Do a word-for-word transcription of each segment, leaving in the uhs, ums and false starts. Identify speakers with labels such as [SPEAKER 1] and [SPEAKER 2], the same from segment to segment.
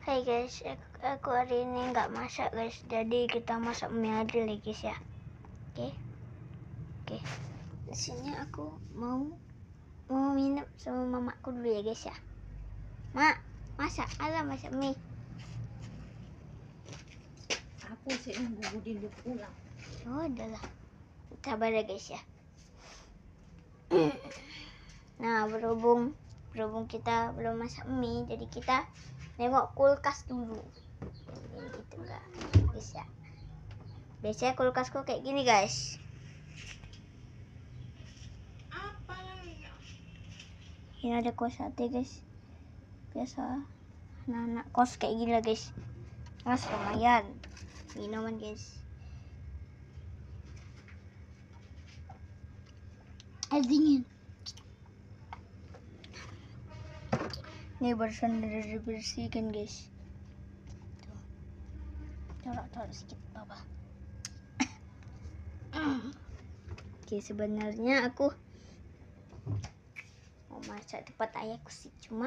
[SPEAKER 1] Hai guys, aku hari ini nggak masak guys, jadi kita masak mie aja lagi guys ya. Oke, oke. Di sini aku mau mau minum sama mamaku dulu ya guys ya. Mak, masak, ala masak mie.
[SPEAKER 2] Aku sih nunggu Budin dia pulang.
[SPEAKER 1] Oh, udahlah. Sabar ya guys ya. Nah, berhubung berhubung kita belum masak mie, jadi kita nengok kulkas dulu. Ini gitu enggak, guys ya. Biasanya kulkasku kayak gini guys.
[SPEAKER 2] Apa lagi?
[SPEAKER 1] Ini ada kos sate guys. Biasa anak-anak kos kayak gini lah guys. Mas lumayan minuman guys. Air dingin. Ini barusan udah dibersihkan guys. Tuh. Taruh-taruh sedikit bawah. Oke, sebenarnya aku mau masak tempat ayahku sih, cuma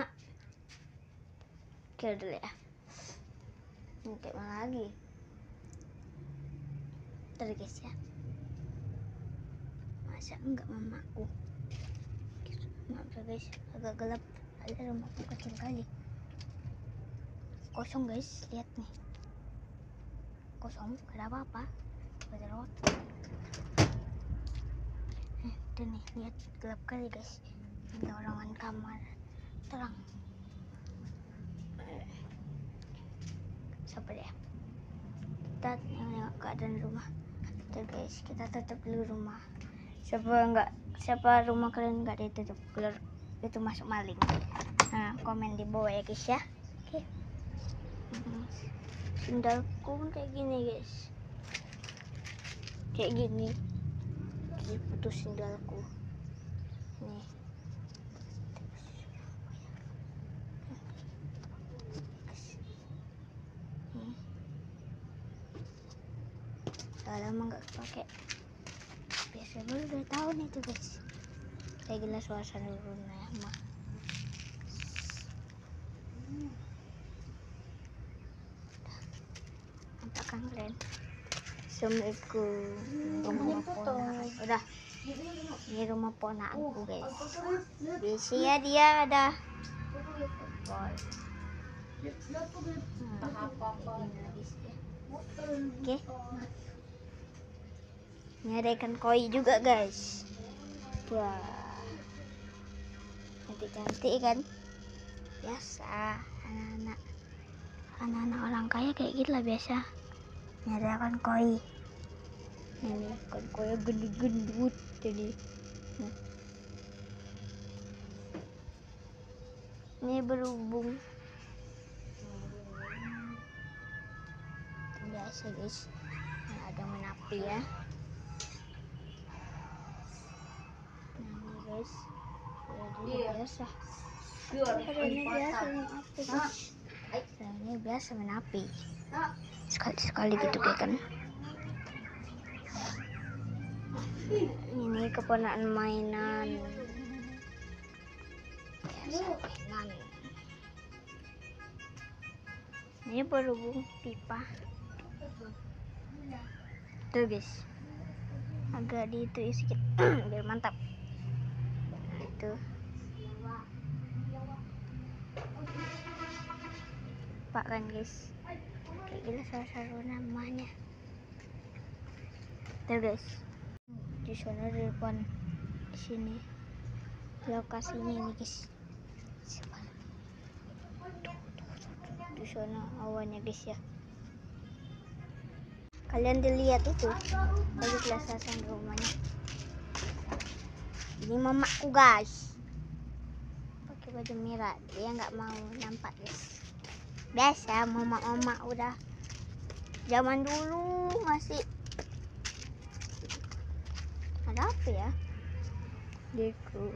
[SPEAKER 1] oke dulu ya. Ini kayak mana lagi? Ntar guys ya. Masak enggak mamaku? Maaf ya guys, agak gelap. Ada rumahku kecil kali. Kosong guys, lihat nih. Kosong, gak ada apa-apa. Gak ada lewat. Eh, tuh nih, lihat gelap kali guys. Ada orangan kamar terang. Sabar ya. Kita nengok keadaan rumah. Tuh guys, kita tutup dulu rumah. Siapa enggak, siapa rumah kalian enggak ditutup, keluar itu masuk maling. Nah, komen di bawah ya guys ya. Oke. Sendalku pun kayak gini guys. Kayak gini. Jadi putus sendalku. Nih. Nih. Udah lama nggak pakai. Biasa baru udah tahun itu guys. Kayak gila suasana rumah. Mantap kan kalian? Assalamualaikum. Rumah ponakan. Udah. Ini rumah ponakanku guys. Biasanya dia ada. Oke. Ini ada ikan koi juga guys. Wah. Cantik-cantik kan? Biasa anak-anak anak-anak orang kaya kayak gitu lah biasa. Ini ada ikan koi. Ini ikan koi gendut-gendut jadi. Nah. Ini berhubung biasa guys. Nah, ada menapi ya. Nah, ini guys. Ini biasa. Ini biasa menapi guys. Nah, ini biasa menapi. Sekali-sekali gitu kayak kan. Ini keponakan mainan. Biasa mainan. Ini berhubung pipa. Tuh guys. Agak di itu sedikit biar mantap. Nah, itu. Pak kan guys. Kayak gila suasana namanya. Tuh guys. Di sana di depan di sini lokasinya ini guys. Di sana awannya guys ya. Kalian dilihat itu bagi kelasan rumahnya. Ini mamaku guys. Pakai baju merah, dia nggak mau nampak guys. Biasa mama-mama udah zaman dulu masih ada apa ya? Gitu.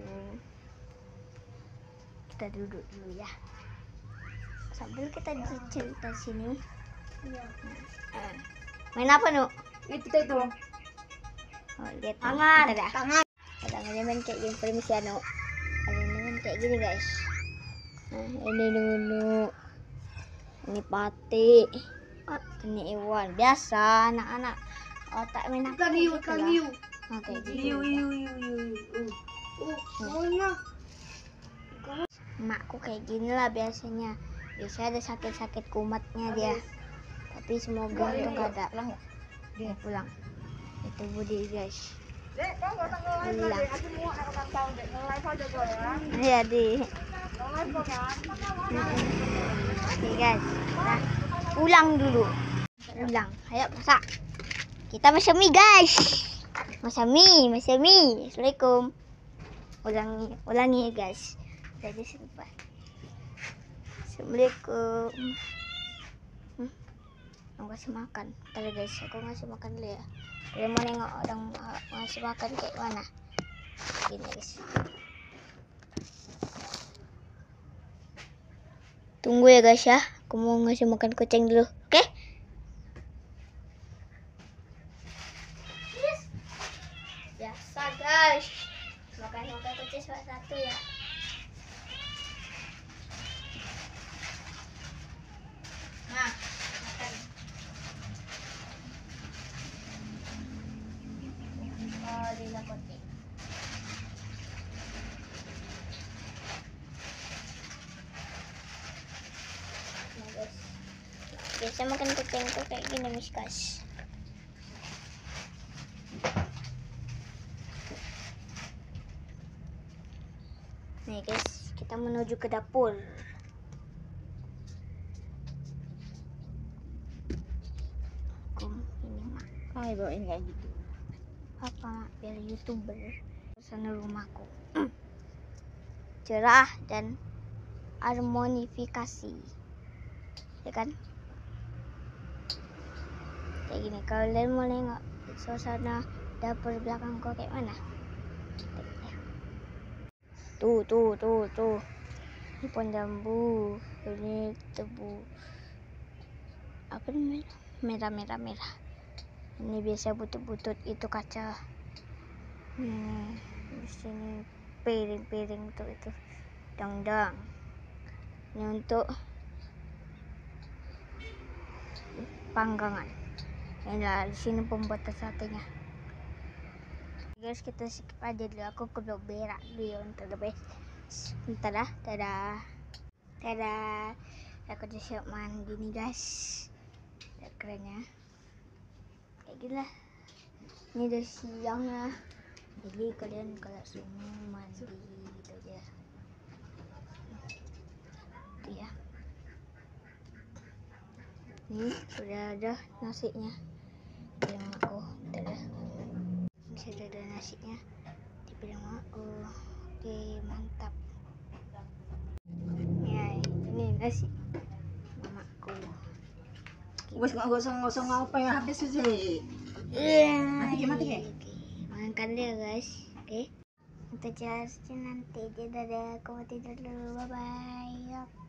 [SPEAKER 1] Kita duduk dulu ya. Sambil kita cerita sini. Nah, main apa nu?
[SPEAKER 2] Itu itu.
[SPEAKER 1] Oh, lihat
[SPEAKER 2] Tangan,
[SPEAKER 1] nih.
[SPEAKER 2] tangan.
[SPEAKER 1] Tangannya main kayak gini, permisi anu. Ada main kayak gini guys. Nah, ini dulu. Ini pati. Ini iwan. Biasa anak-anak otak main apa
[SPEAKER 2] Ikan hiu,
[SPEAKER 1] gitu
[SPEAKER 2] ikan
[SPEAKER 1] lah.
[SPEAKER 2] hiu.
[SPEAKER 1] Oke,
[SPEAKER 2] Hiu, hiu, hiu, hiu. Oh, oh, mana?
[SPEAKER 1] Makku kayak gini lah biasanya. Biasanya ada sakit-sakit kumatnya dia. Tapi semoga itu nggak ada. Dia pulang. Itu Budi guys.
[SPEAKER 2] Dek, kau nggak usah nge-live lah, Dek. Aku mau anak tahu, Dek. Nge-live aja kau ya.
[SPEAKER 1] Iya di.
[SPEAKER 2] Nge-live kau kan?
[SPEAKER 1] Oke guys. Nah, pulang dulu. Pulang. Ayo masak. Kita masak mie guys. Masak mie, masak mie. Assalamualaikum. Ulangi, ulangi guys. Jadi lupa. Assalamualaikum. Hmm? Aku ngasih makan. Bentar guys, aku ngasih makan dulu ya. Dia mau nengok orang uh, ngasih makan kayak mana. Gini guys. Tunggu ya guys ya. Aku mau ngasih makan kucing dulu. Oke? Okay? Yes. Biasa guys. Makan-makan kucing salah satu ya. Nah, makan. Oh, dilapotin. Nah, guys. Biasa makan kucing tuh kayak gini, guys. Nih, guys, kita menuju ke dapur. Ini mah.
[SPEAKER 2] Kau bawain kayak gitu.
[SPEAKER 1] Apa biar YouTuber sana rumahku cerah dan harmonifikasi, ya kan? Kayak gini. Kalau kalian mau nengok suasana dapur belakangku kayak mana? Tuh, tuh, tuh, tuh. Ini pohon jambu, ini tebu. Apa namanya? Merah, merah, merah. Ini biasa butut-butut itu kaca. Hmm, di sini piring-piring tuh itu dang-dang. Ini untuk panggangan. Inilah di sini pembuatan satenya. Guys, kita skip aja dulu. Aku ke berak dulu ya untuk lebih. Bentar dah, dadah, dadah. Aku udah siap mandi nih guys. Lihat kerennya. Kayak gini lah. Ini udah siang ya. Jadi kalian kalau semua mandi gitu aja. Itu ya. Ini sudah ada nasinya. Bilang aku sudah sudah ada nasinya. Dibilang aku, oke mantap. Ya ini nasi mamaku.
[SPEAKER 2] Wes nggak gosong-gosong apa yang habis sih?
[SPEAKER 1] Iya.
[SPEAKER 2] Mati mati ya.
[SPEAKER 1] Makan deh guys. Oke. Untuk jelasnya nanti. Dadah. Aku mau tidur dulu. Bye bye.